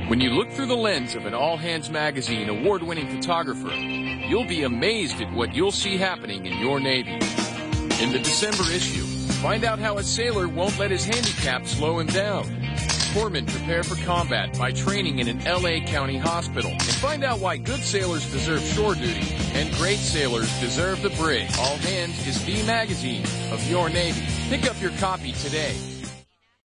When you look through the lens of an All Hands Magazine award-winning photographer, you'll be amazed at what you'll see happening in your Navy. In the December issue, find out how a sailor won't let his handicap slow him down. Corpsmen prepare for combat by training in an LA County hospital. And find out why good sailors deserve shore duty and great sailors deserve the brig. All Hands is the magazine of your Navy. Pick up your copy today.